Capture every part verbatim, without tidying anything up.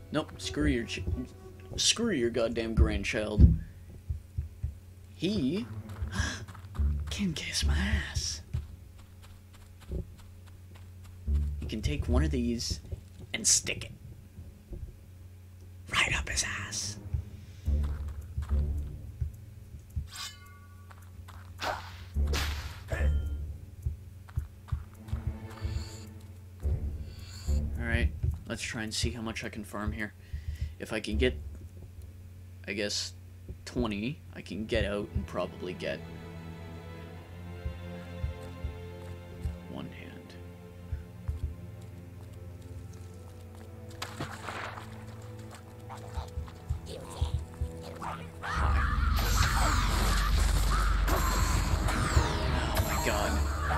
Nope, screw your ch screw your goddamn grandchild. He can kiss my ass. You can take one of these and stick it right up his ass. Alright, let's try and see how much I can farm here. If I can get, I guess, twenty, I can get out and probably get one hand. Oh my god.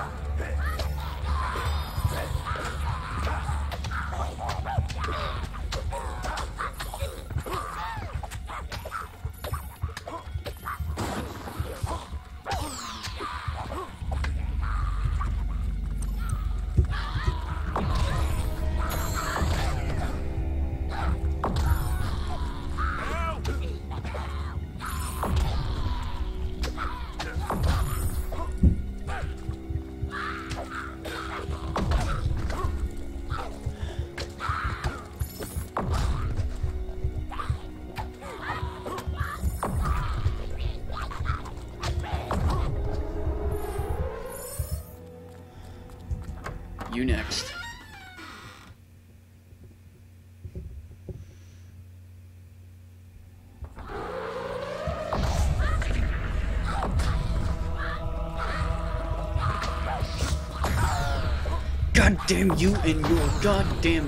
You next. God damn you and your goddamn...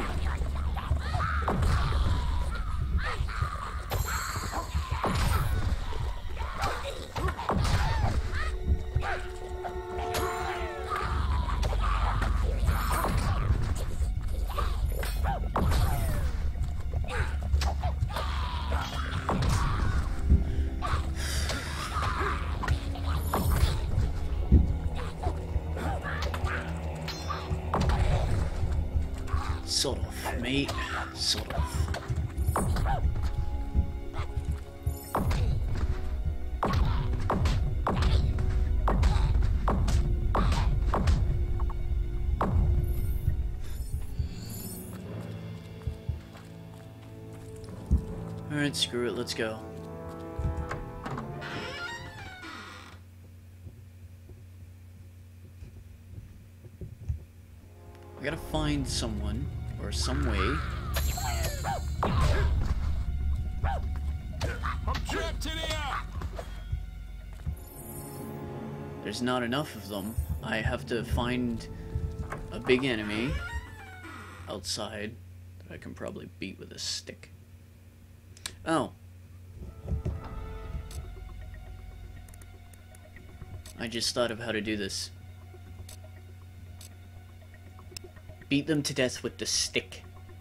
Sort of, mate. Sort of. Alright, screw it, let's go. I gotta find someone, or some way. I'm trapped in here. There's not enough of them. I have to find a big enemy outside that I can probably beat with a stick. Oh. I just thought of how to do this. Beat them to death with the stick.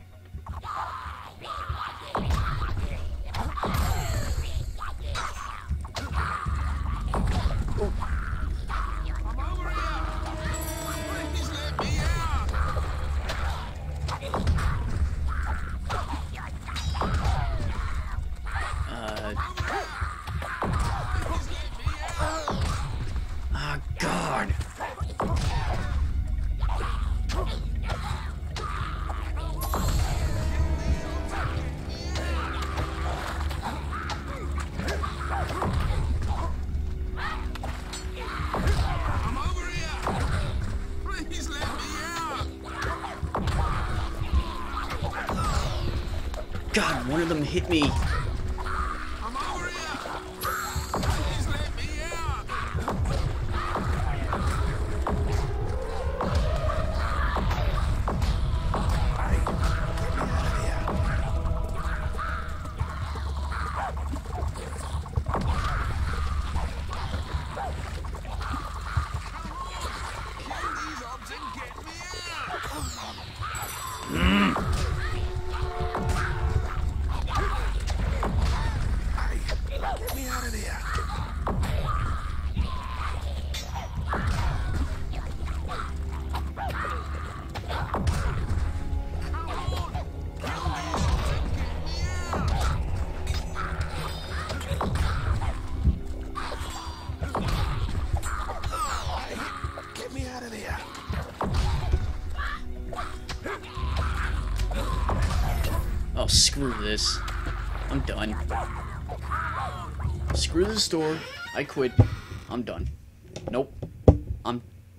God, one of them hit me. I'm over here. Please let me out. Kill these obs and get me out. Mm. out of there. Oh, screw this. I'm done. Screw the store. I quit. I'm done. Nope. I'm...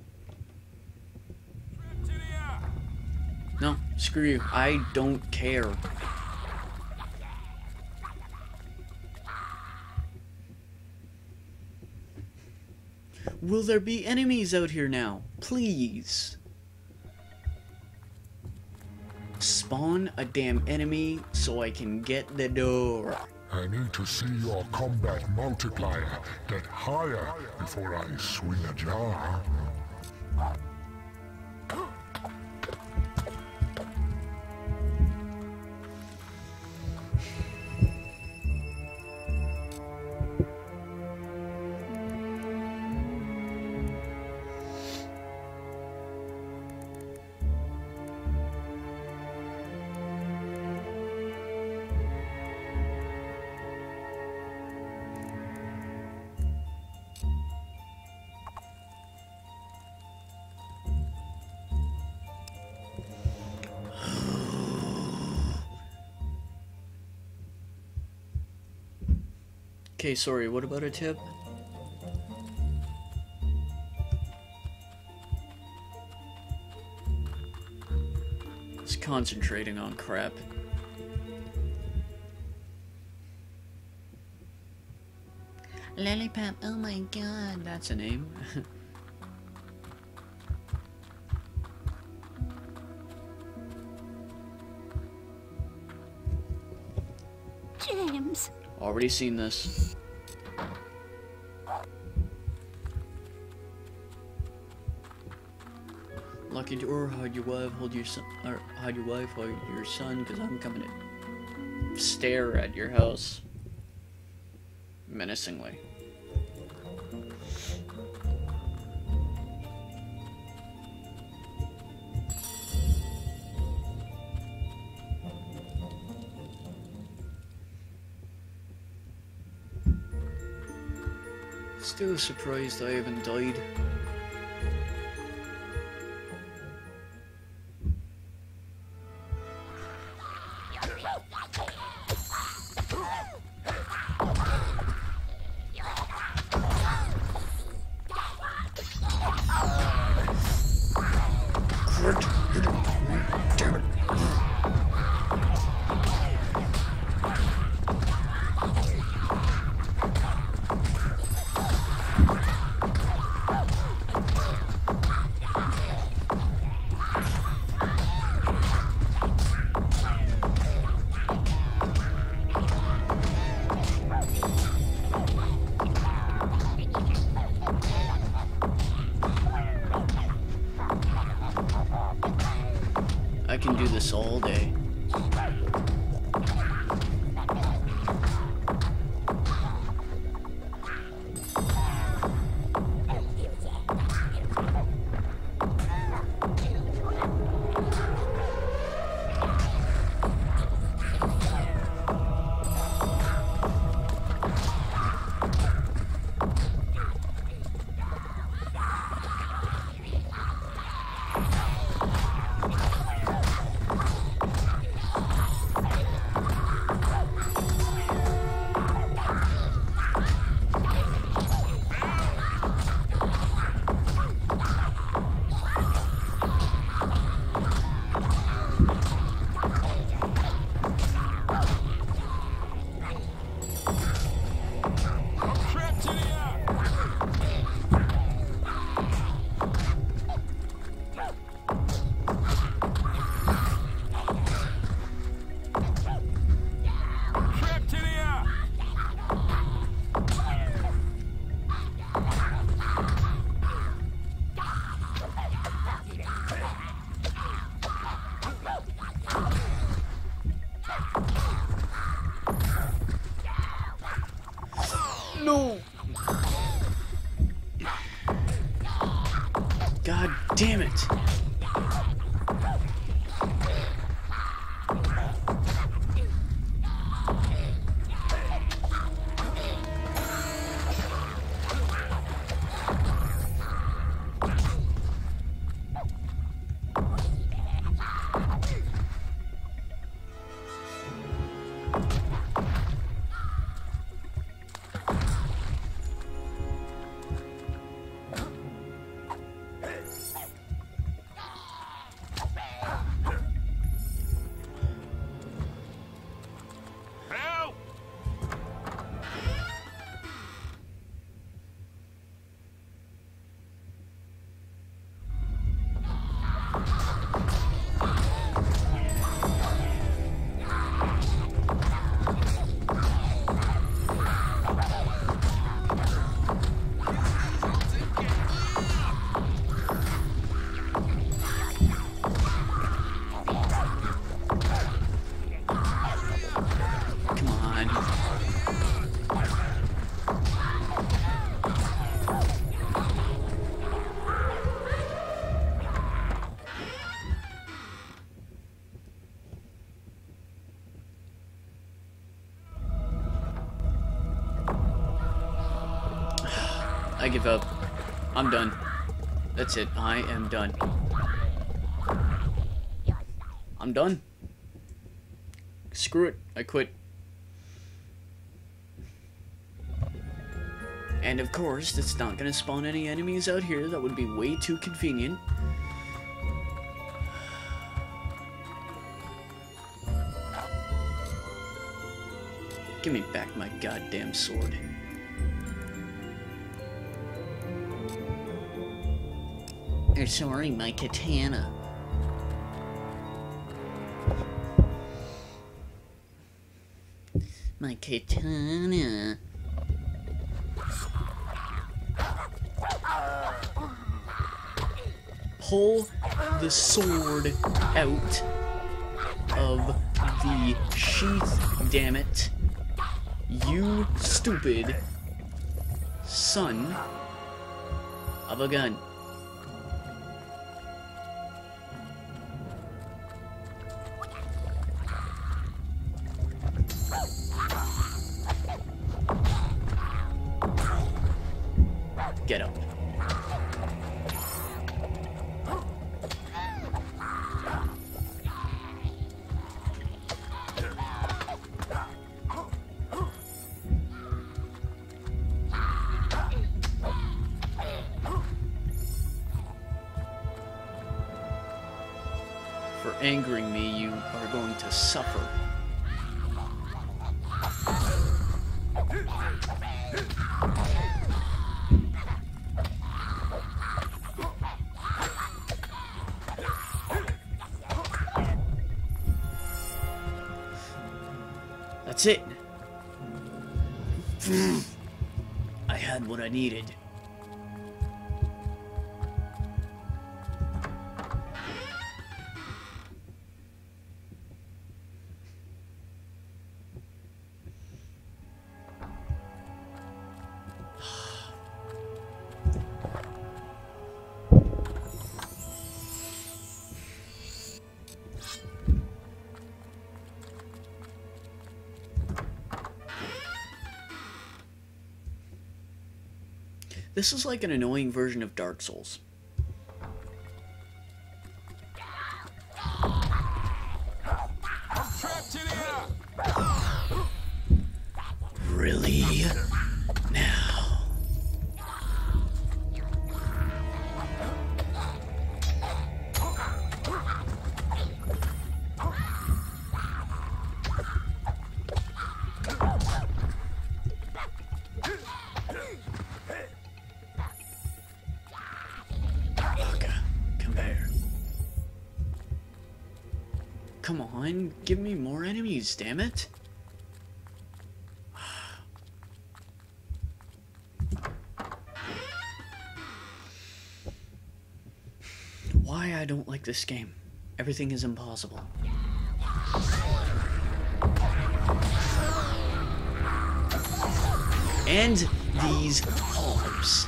No, screw you. I don't care. Will there be enemies out here now? Please. Spawn a damn enemy so I can get the door. I need to see your combat multiplier get higher before I swing a jar. Okay, sorry, what about a tip? It's concentrating on crap. Lollipop, oh my god, that's a name. James. Already seen this. Lock your door, hide your wife, hold your son, or hide your wife, hold your son, because I'm coming to stare at your house. Menacingly. Still surprised I haven't died. Damn it. I can do this all day. No! God damn it! I give up. I'm done. That's it. I am done. I'm done. Screw it. I quit. And of course, it's not gonna spawn any enemies out here. That would be way too convenient. Give me back my goddamn sword. Or sorry, my katana. My katana. Pull the sword out of the sheath, damn it. You stupid son of a gun. Get up. For angering me, you are going to suffer. That's it. I had what I needed. This is like an annoying version of Dark Souls. I'm trapped in here. Really? Now. Come on, give me more enemies, damn it. Why I don't like this game. Everything is impossible. And these hogs.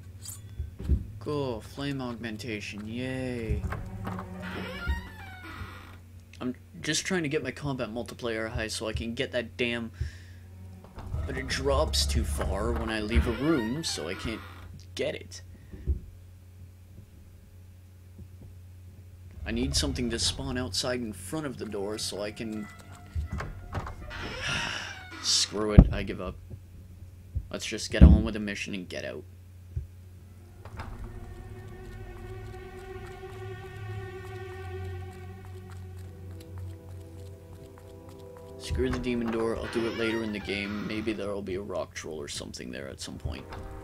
Cool, flame augmentation, yay. just trying to get my combat multiplier high so I can get that damn... But it drops too far when I leave a room, so I can't get it. I need something to spawn outside in front of the door so I can... Screw it, I give up. Let's just get on with the mission and get out. Screw the demon door, I'll do it later in the game. Maybe there'll be a rock troll or something there at some point.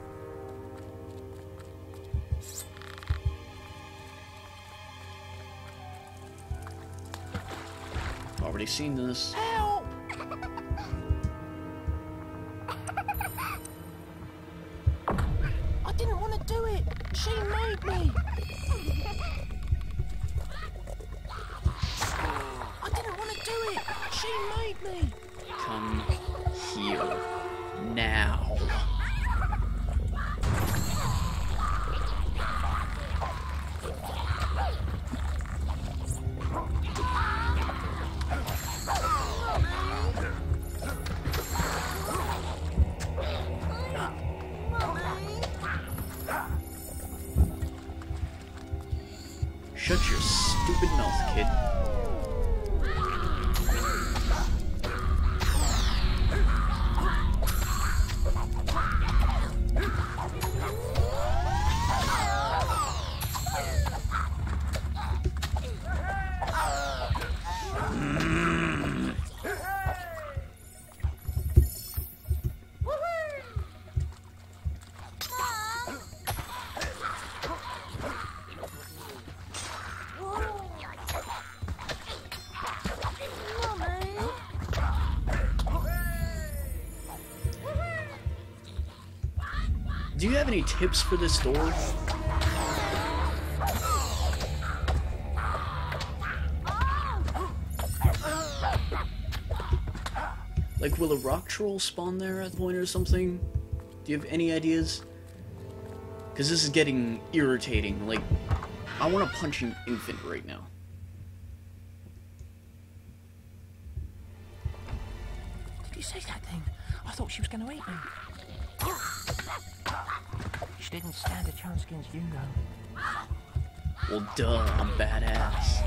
Already seen this. Help! I didn't want to do it. She made me. I didn't want to do it. She made me. Come here. Now. Shut your stupid mouth, kid. Do you have any tips for this door? Like, will a rock troll spawn there at the point or something? Do you have any ideas? Because this is getting irritating. Like, I want to punch an infant right now. Did you see that thing? I thought she was going to eat me. She didn't stand a chance against you, though. Well, duh, I'm badass.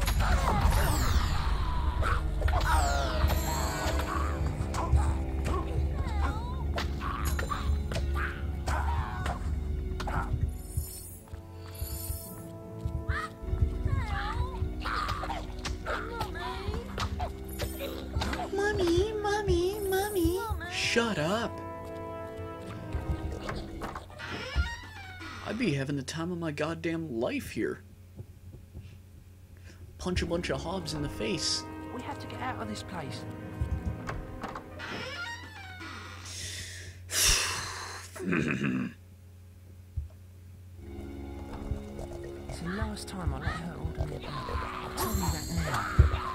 Mommy, mommy, mommy. Shut up. I'd be having the time of my goddamn life here. Punch a bunch of hobs in the face. We have to get out of this place. It's the last time I let her order me. I'll tell you that now.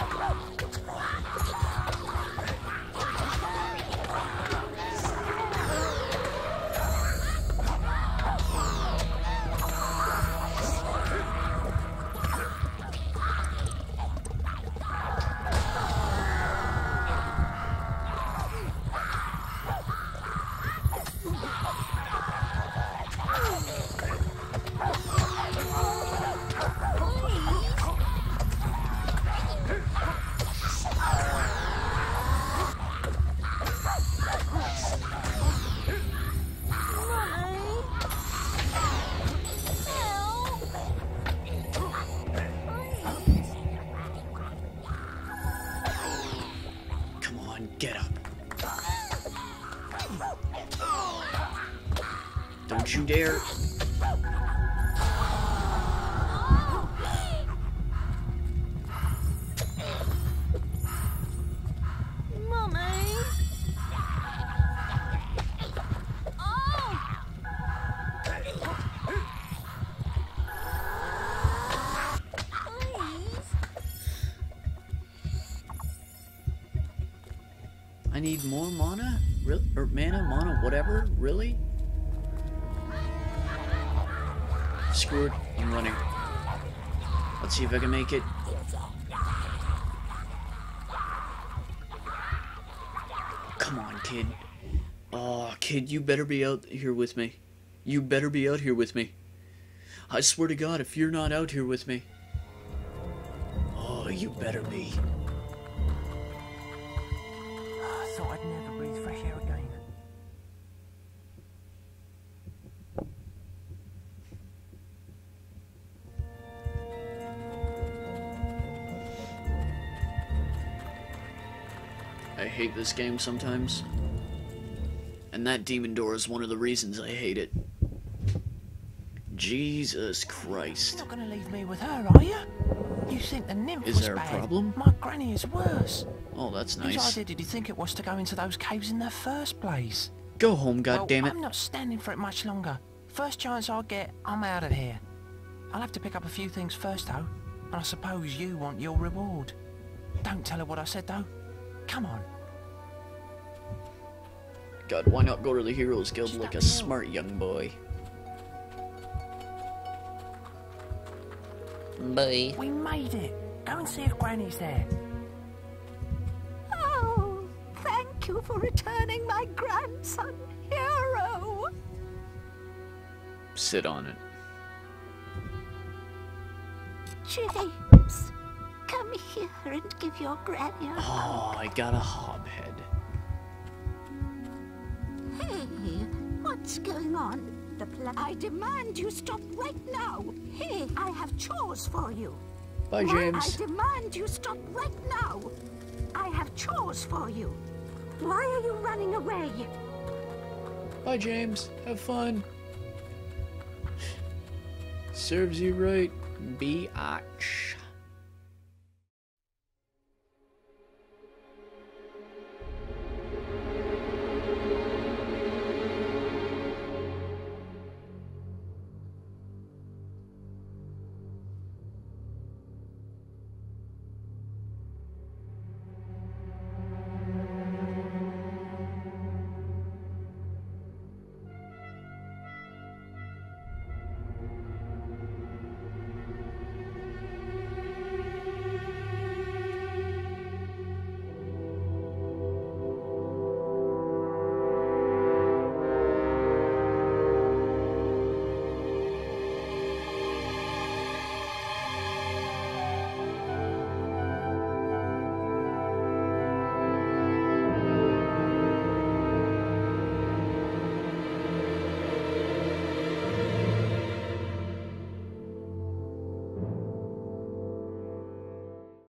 Get up. Don't you dare. Mommy. I need more mana? Really? Or mana, mana, whatever? Really? Screw it. I'm running. Let's see if I can make it. come on, kid. Oh, kid, you better be out here with me. You better be out here with me. I swear to God, if you're not out here with me. Oh, you better be. I thought I'd never breathe fresh air again. I hate this game sometimes. And that demon door is one of the reasons I hate it. Jesus Christ. You're not gonna leave me with her, are you? You think the nymph Is was there a bad? problem? My granny is worse. Oh, that's Whose nice. idea did you think it was to go into those caves in the first place? Go home, Well, goddammit. I'm not standing for it much longer. First chance I get, I'm out of here. I'll have to pick up a few things first, though. And I suppose you want your reward. Don't tell her what I said, though. Come on. God, why not go to the Heroes Guild She's like not a real. smart young boy? Boy. We made it. Go and see if Granny's there. Oh, thank you for returning my grandson, Hero. Sit on it. James, come here and give your granny a Oh, I got a hobhead. Hey, what's going on? The pla- I demand you stop right now. Hey, I have chores for you. Bye, Why, I James. demand you stop right now. I have chores for you. Why are you running away? Bye, James. Have fun. Serves you right, biatch.